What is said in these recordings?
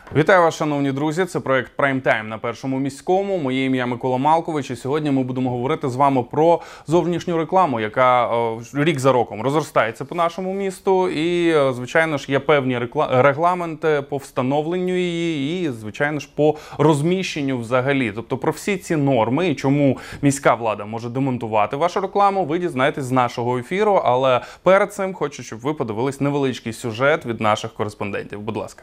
Вітаю вас, шановні друзі! Це проект Prime Time на Першому міському. Моє ім'я Микола Малкович, і сьогодні ми будемо говорити з вами про зовнішню рекламу, яка рік за роком розростається по нашому місту. І, звичайно ж, є певні регламенти по встановленню її і, звичайно ж, по розміщенню взагалі. Тобто про всі ці норми і чому міська влада може демонтувати вашу рекламу, ви дізнаєтесь з нашого ефіру. Але перед цим хочу, щоб ви подивились невеличкий сюжет від наших кореспондентів. Будь ласка.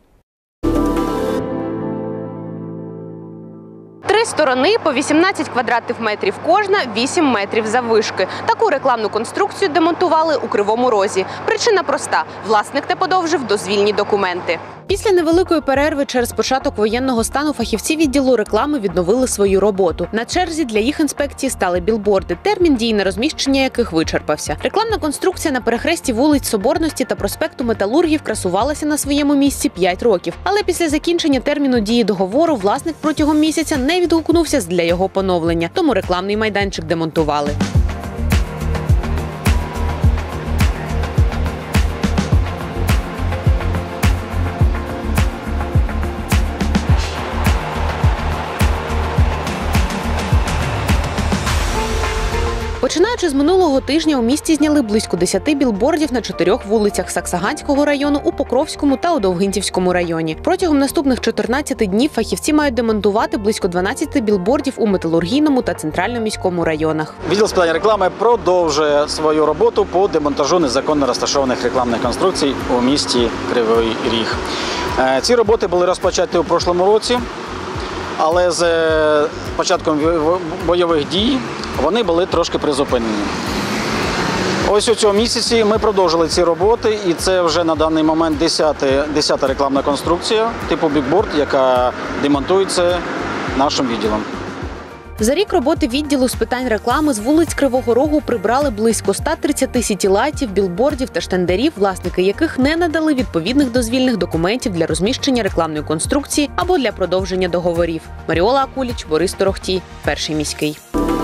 Три сторони по 18 квадратних метрів кожна, 8 метрів заввишки. Таку рекламну конструкцію демонтували у Кривому Розі. Причина проста – власник не подовжив дозвільні документи. Після невеликої перерви через початок воєнного стану фахівці відділу реклами відновили свою роботу. На черзі для їх інспекції стали білборди, термін дії на розміщення яких вичерпався. Рекламна конструкція на перехресті вулиць Соборності та проспекту Металургів красувалася на своєму місці 5 років. Але після закінчення терміну дії договору власник протягом місяця не відгукнувся для його поновлення, тому рекламний майданчик демонтували. Починаючи з минулого тижня, у місті зняли близько 10 білбордів на 4 вулицях Саксаганського району, у Покровському та у Довгинцівському районі. Протягом наступних 14 днів фахівці мають демонтувати близько 12 білбордів у Металургійному та Центрально-міському районах. Відділ з питань реклами продовжує свою роботу по демонтажу незаконно розташованих рекламних конструкцій у місті Кривий Ріг. Ці роботи були розпочаті у прошлому році, але з початком бойових дій вони були трошки призупинені. Ось у цьому місяці ми продовжили ці роботи, і це вже на даний момент 10-та рекламна конструкція типу бікборд, яка демонтується нашим відділом. За рік роботи відділу з питань реклами з вулиць Кривого Рогу прибрали близько 130 сітілайтів, білбордів та штендарів, власники яких не надали відповідних дозвільних документів для розміщення рекламної конструкції або для продовження договорів. Маріола Акуліч, Борис Торохтій, Перший міський.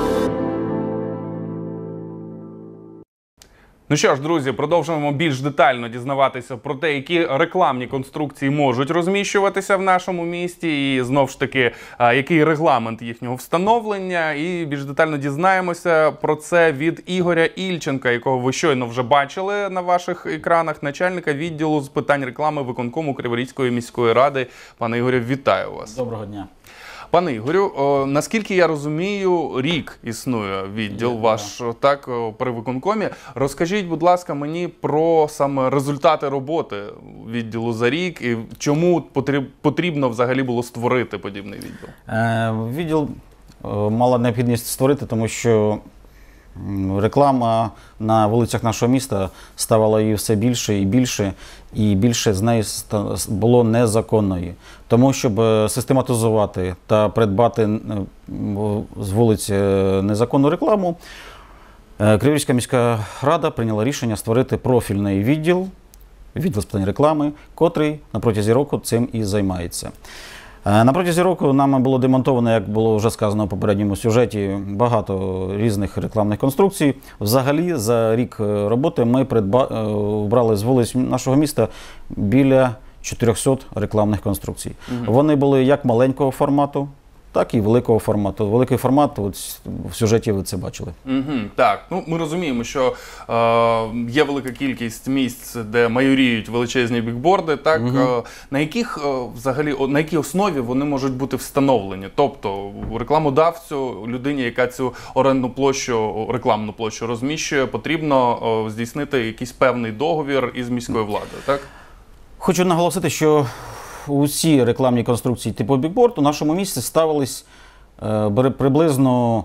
Ну що ж, друзі, продовжуємо більш детально дізнаватися про те, які рекламні конструкції можуть розміщуватися в нашому місті, і знову ж таки, який регламент їхнього встановлення. І більш детально дізнаємося про це від Ігоря Ільченка, якого ви щойно вже бачили на ваших екранах, начальника відділу з питань реклами виконкому Криворізької міської ради. Пане Ігорю, вітаю вас. Доброго дня. Пане Ігорю, наскільки я розумію, рік існує відділ ваш так при виконкомі. Розкажіть, будь ласка, мені про саме результати роботи відділу за рік і чому потрібно взагалі було створити подібний відділ? Відділ мала необхідність створити, тому що реклама на вулицях нашого міста ставала її все більше і більше з неї було незаконної. Тому, щоб систематизувати та придбати з вулиць незаконну рекламу, Криворізька міська рада прийняла рішення створити профільний відділ з питань реклами, котрий на протязі року цим і займається. На протязі року нами було демонтовано, як було вже сказано в попередньому сюжеті, багато різних рекламних конструкцій. Взагалі, за рік роботи ми брали з вулиць нашого міста біля 400 рекламних конструкцій. Вони були як маленького формату, так і великого формату. Великий формат, от в сюжеті ви це бачили. Так, ну ми розуміємо, що є велика кількість місць, де майоріють величезні бікборди. Так, на якій основі вони можуть бути встановлені? Тобто рекламодавцю, людині, яка цю орендну площу, рекламну площу розміщує, потрібно здійснити якийсь певний договір із міською владою, так? Хочу наголосити, що усі рекламні конструкції типу бікборд у нашому місті ставились приблизно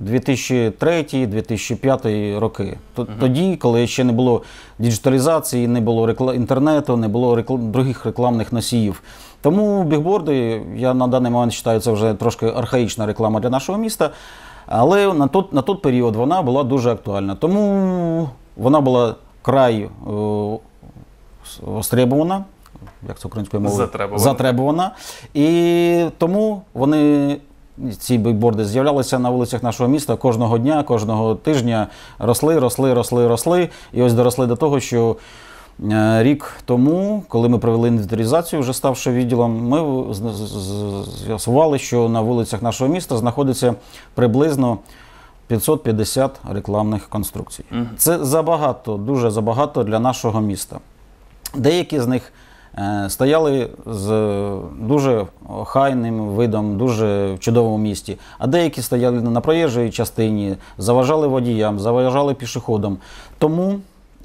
2003-2005 роки. Тоді, коли ще не було діджиталізації, не було інтернету, не було других рекламних носіїв. Тому бікборди, я на даний момент вважаю, це вже трошки архаїчна реклама для нашого міста, але на той період вона була дуже актуальна. Тому вона була край востребована, як це українською мовою? Затребувана. І тому ці бікборди з'являлися на вулицях нашого міста кожного дня, кожного тижня, росли. І ось доросли до того, що Рік тому, коли ми провели інвентаризацію, вже ставши відділом, ми з'ясували, що на вулицях нашого міста знаходиться приблизно 550 рекламних конструкцій. Це забагато, дуже забагато для нашого міста. Деякі з них стояли з дуже охайним видом, дуже в чудовому місті, а деякі стояли на проїжджій частині, заважали водіям, заважали пішоходам. Тому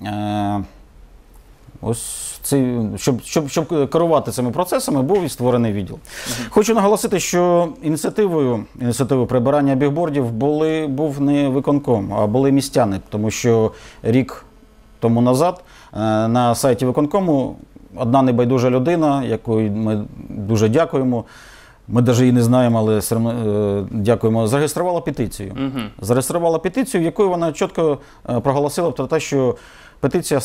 ось щоб керувати цими процесами, був і створений відділ. Хочу наголосити, що ініціативою прибирання бігбордів був не виконком, а були містяни, тому що рік тому назад на сайті виконкому одна небайдужа людина, якої ми дуже дякуємо, ми навіть її не знаємо, але все одно дякуємо, зареєструвала петицію. Зареєструвала петицію, в якої вона чітко проголосила про те, що петиція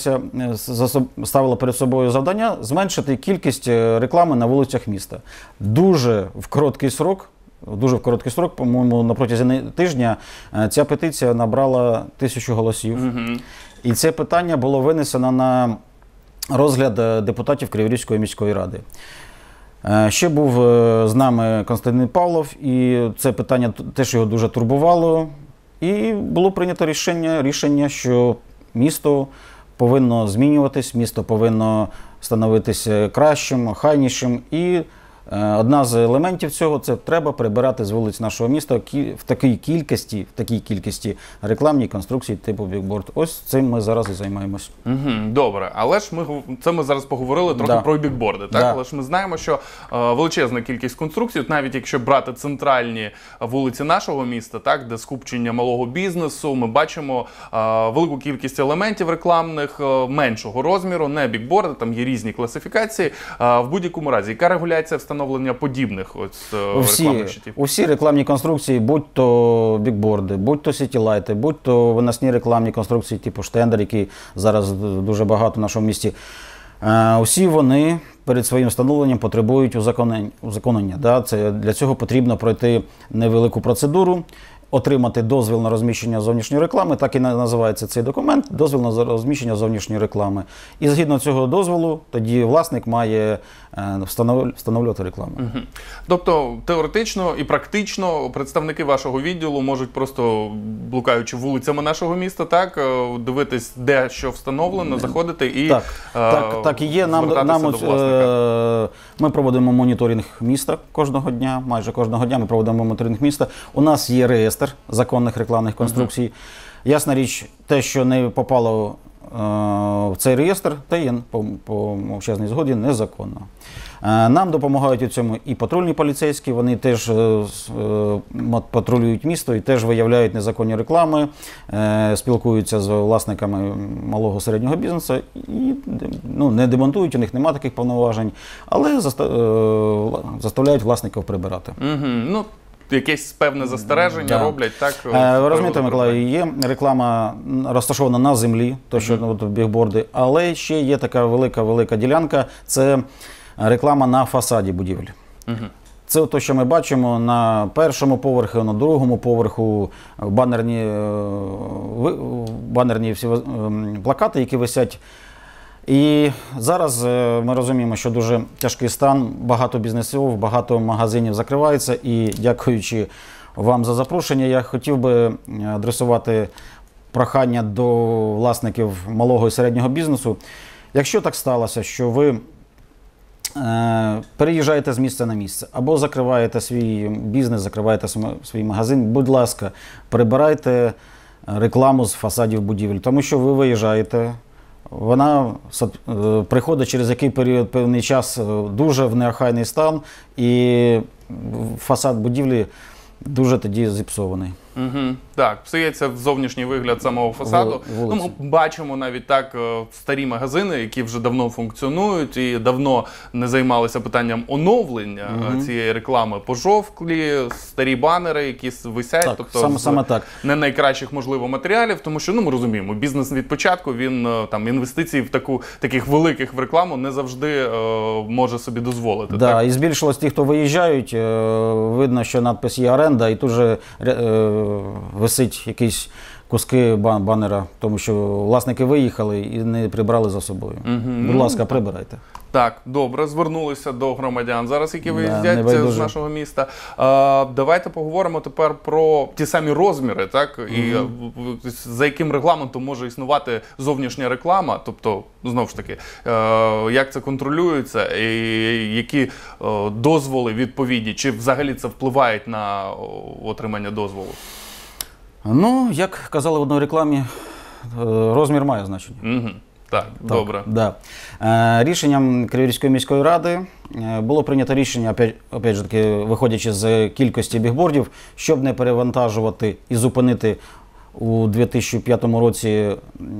ставила перед собою завдання зменшити кількість реклами на вулицях міста. Дуже в короткий срок, по-моєму, на протязі тижня, ця петиція набрала 1000 голосів. І це питання було винесено на розгляд депутатів Криворізької міської ради. Ще був з нами Константин Павлов, і це питання теж його дуже турбувало. І було прийнято рішення, що місто повинно змінюватись, місто повинно становитися кращим, охайнішим. І одна з елементів цього – це треба прибирати з вулиць нашого міста в такій кількості рекламні конструкції типу бікборд. Ось цим ми зараз і займаємось. Добре, але ж ми зараз поговорили трохи про бікборди, так? Але ж ми знаємо, що величезна кількість конструкцій, навіть якщо брати центральні вулиці нашого міста, так, де скупчення малого бізнесу, ми бачимо велику кількість елементів рекламних меншого розміру, не бікборди, там є різні класифікації. В будь-якому разі, яка регуляція встановлення подібних рекламних щитів? Усі рекламні конструкції, будь-то бікборди, будь-то сітілайти, будь-то виносні рекламні конструкції типу штендер, які зараз дуже багато в нашому місті, усі вони перед своїм встановленням потребують узаконення. Для цього потрібно пройти невелику процедуру, отримати дозвіл на розміщення зовнішньої реклами, так і називається цей документ, дозвіл на розміщення зовнішньої реклами. І згідно цього дозволу, тоді власник має встановлювати рекламу. Тобто, теоретично і практично представники вашого відділу можуть просто, блукаючи вулицями нашого міста, так, дивитись, де що встановлено, заходити і так і є. Ми проводимо моніторинг міста кожного дня, майже кожного дня ми проводимо моніторинг міста. У нас є реєстр законних рекламних конструкцій. Ясна річ, те, що не попало в цей реєстр, те є по мовчазній згоді незаконно. Нам допомагають у цьому і патрульні поліцейські, вони теж патрулюють місто і теж виявляють незаконні реклами, спілкуються з власниками малого середнього бізнесу і не демонтують, у них немає таких повноважень, але заставляють власників прибирати. Якесь певне застереження роблять, так? Ви розумієте, Миколай, є реклама розташована на землі, то що бігборди, але ще є така велика ділянка, це реклама на фасаді будівель. Це те, що ми бачимо на першому поверху, на другому поверху, банерні всі плакати, які висять. І зараз ми розуміємо, що дуже тяжкий стан, багато бізнесів, багато магазинів закривається. І дякуючи вам за запрошення, я хотів би адресувати прохання до власників малого і середнього бізнесу. Якщо так сталося, що ви переїжджаєте з місця на місце, або закриваєте свій бізнес, закриваєте свій магазин, будь ласка, прибирайте рекламу з фасадів будівель, тому що ви виїжджаєте, вона приходить через який період, певний час дуже в неохайний стан, і фасад будівлі дуже тоді зіпсований. Так, псується зовнішній вигляд самого фасаду. Ми бачимо навіть так старі магазини, які вже давно функціонують і давно не займалися питанням оновлення цієї реклами. Пожовклі, старі банери, які висять, тобто саме так. Не найкращих, можливо, матеріалів, тому що, ми розуміємо, бізнес від початку, він інвестиції в таких великих в рекламу не завжди може собі дозволити. Так, і збільшилось ті, хто виїжджають, видно, що надпис є оренда, і тут же висить якийсь куски банера, тому що власники виїхали і не прибрали за собою. Будь ласка, прибирайте. Так, добре, звернулися до громадян зараз, які Да, виїздять небайдужі. з нашого міста. Давайте поговоримо тепер про ті самі розміри, так? І за яким регламентом може існувати зовнішня реклама, тобто, знову ж таки, як це контролюється, і які дозволи відповідні, чи взагалі це впливає на отримання дозволу? Ну, як казали в одній рекламі, розмір має значення. Угу. Так, добре. Да. Рішенням Криворізької міської ради було прийнято рішення, опять же таки, виходячи з кількості бігбордів, щоб не перевантажувати і зупинити у 2005 році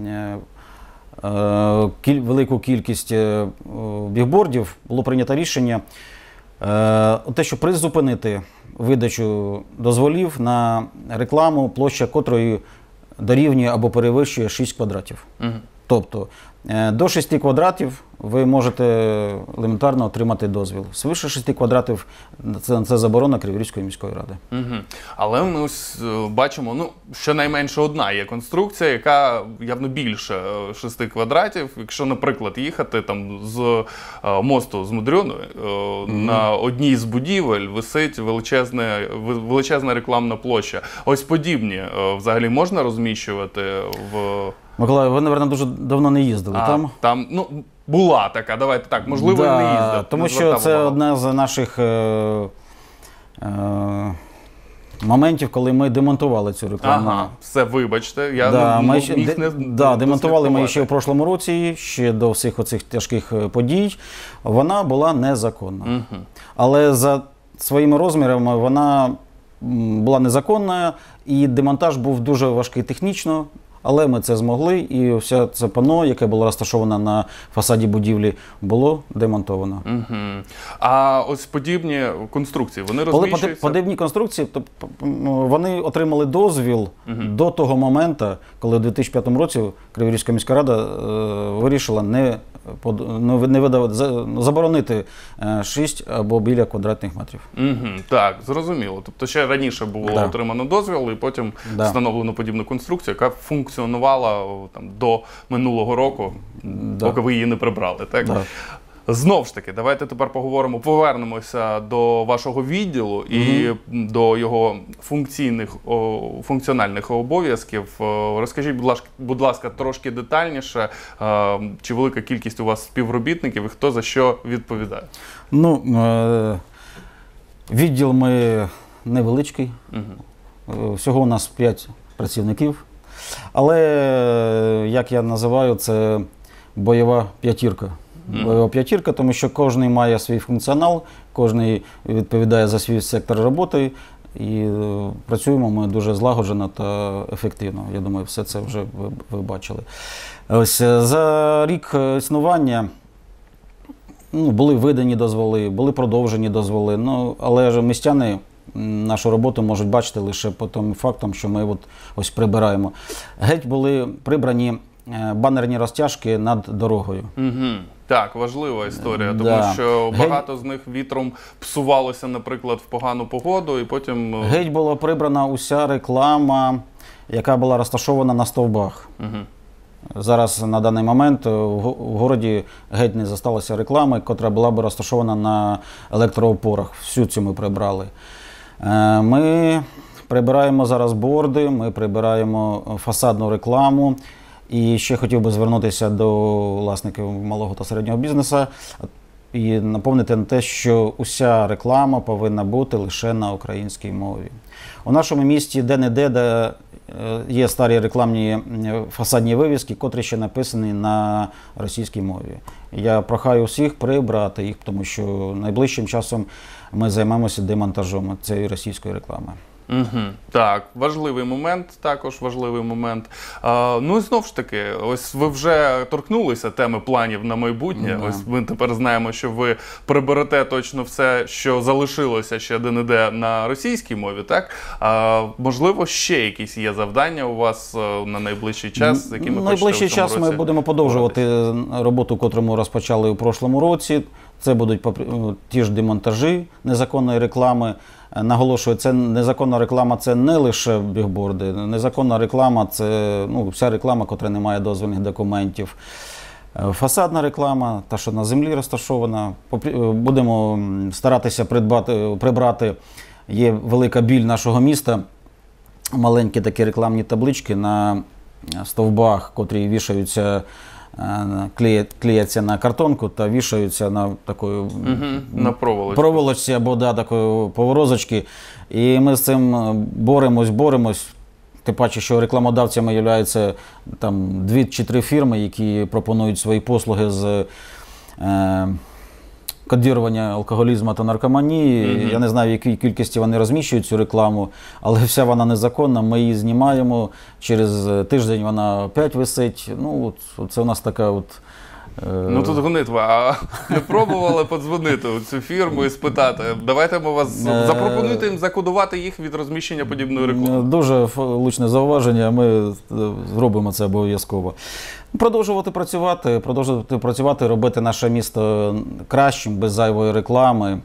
велику кількість бігбордів, було прийнято рішення те, що призупинити видачу дозволів на рекламу, площа котрої дорівнює або перевищує 6 квадратів. Тобто до 6 квадратів ви можете елементарно отримати дозвіл. Свише 6 квадратів це заборона Криворізької міської ради. Угу. Але ми ось бачимо, ну, щонайменше одна є конструкція, яка явно більше 6 квадратів. Якщо, наприклад, їхати там з мосту з Мудрьоною, на одній з будівель висить величезна рекламна площа. Ось подібні взагалі можна розміщувати в... Миколай, ви, мабуть, дуже давно не їздили там? Там, ну, була така, давайте так, можливо, да, не їздив. Тому що це одна з наших моментів, коли ми демонтували цю рекламу. Ага, все, вибачте, я демонтували ми ще в прошлому році, ще до всіх оцих тяжких подій. Вона була незаконна. Але за своїми розмірами вона була незаконна, і демонтаж був дуже важкий технічно. Але ми це змогли, і все це панно, яке було розташоване на фасаді будівлі, було демонтовано. А ось подібні конструкції, вони розміщуються? Подібні конструкції, вони отримали дозвіл до того моменту, коли у 2005 році Криворізька міська рада вирішила заборонити 6 або біля квадратних метрів. Так, зрозуміло. Тобто ще раніше було отримано дозвіл, і потім встановлено подібну конструкцію, яка функціонувала там, до минулого року, поки ви її не прибрали. Так? Знов ж таки, давайте тепер повернемося до вашого відділу і до його функціональних обов'язків. Розкажіть, будь ласка, трошки детальніше, чи велика кількість у вас співробітників і хто за що відповідає? Ну, відділ ми невеличкий, всього у нас 5 працівників, але, як я називаю, це бойова п'ятірка. Бойова п'ятірка, тому що кожен має свій функціонал, кожен відповідає за свій сектор роботи, і працюємо ми дуже злагоджено та ефективно. Я думаю, все це вже ви бачили. Ось за рік існування були видані дозволи, були продовжені дозволи, але ж містяни нашу роботу можуть бачити лише по тому факту, що ми ось прибираємо. Геть були прибрані банерні розтяжки над дорогою. Так, важлива історія, тому що багато з них вітром псувалося, наприклад, в погану погоду, і потім... Геть була прибрана уся реклама, яка була розташована на стовбах. Зараз, на даний момент, в городі геть не зосталося реклами, яка була б розташована на електроопорах. Всю цю ми прибрали. Ми прибираємо зараз борди, ми прибираємо фасадну рекламу. І ще хотів би звернутися до власників малого та середнього бізнесу і наповнити на те, що уся реклама повинна бути лише на українській мові. У нашому місті де-не-де є старі рекламні фасадні вивіски, котрі ще написані на російській мові. Я прохаю всіх прибрати їх, тому що найближчим часом ми займемося демонтажом цієї російської реклами. Так, важливий момент, також важливий момент. Ну і знов ж таки, ось ви вже торкнулися теми планів на майбутнє. Ось ми тепер знаємо, що ви приберете точно все, що залишилося ще де-не-де на російській мові, так? Можливо, ще якісь є завдання у вас на найближчий час, з якими хочете в цьому році? Найближчий час ми будемо продовжувати роботу, яку ми розпочали у прошлому році. Це будуть ті ж демонтажі незаконної реклами. наголошую, це незаконна реклама, це не лише бігборди. Незаконна реклама – це вся реклама, яка не має дозвільних документів. Фасадна реклама, та, що на землі розташована. Будемо старатися прибрати. Є велика біль нашого міста. Маленькі такі рекламні таблички на стовбах, котрі вішаються, клеяться на картонку та вішаються на такої на проволочці або такої поворозочки. І ми з цим боремось. Тим паче, що рекламодавцями являються там 2 чи 3 фірми, які пропонують свої послуги з кодірування алкоголізму та наркоманії. Я не знаю, в якій кількості вони розміщують цю рекламу, але вся вона незаконна, ми її знімаємо, через тиждень вона опять висить. Це у нас така от... Тут гонитва. А не пробували подзвонити у цю фірму і спитати? Давайте ми вас запропонуйте їм закодувати їх від розміщення подібної реклами. Дуже влучне зауваження, ми зробимо це обов'язково. Продовжувати працювати, робити наше місто кращим, без зайвої реклами.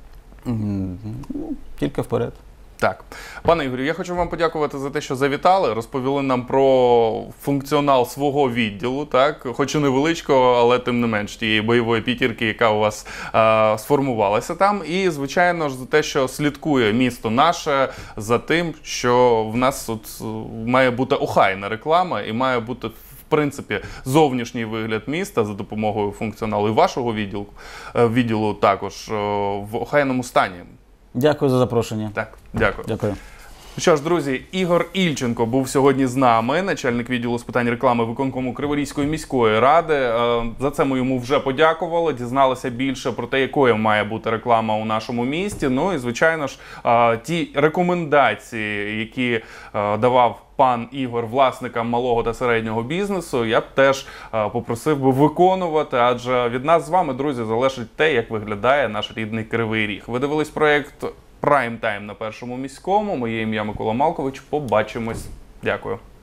Тільки вперед. Так. Пане Ігорю, я хочу вам подякувати за те, що завітали, розповіли нам про функціонал свого відділу, так? Хоч і невеличкого, але тим не менш тієї бойової п'ятірки, яка у вас сформувалася там. І, звичайно ж, за те, що слідкує місто наше за тим, що в нас має бути охайна реклама і має бути в принципі, зовнішній вигляд міста за допомогою функціоналу і вашого відділу також в охайному стані. Дякую за запрошення. Так, дякую. Дякую. Що ж, друзі, Ігор Ільченко був сьогодні з нами, начальник відділу з питань реклами виконкому Криворізької міської ради. За це ми йому вже подякували, дізналися більше про те, якою має бути реклама у нашому місті. Ну і, звичайно ж, ті рекомендації, які давав пан Ігор власникам малого та середнього бізнесу, я б теж попросив би виконувати, адже від нас з вами, друзі, залежить те, як виглядає наш рідний Кривий Ріг. Ви дивились проєкт Прайм Тайм на Першому міському. Моє ім'я Микола Малкович. Побачимось. Дякую.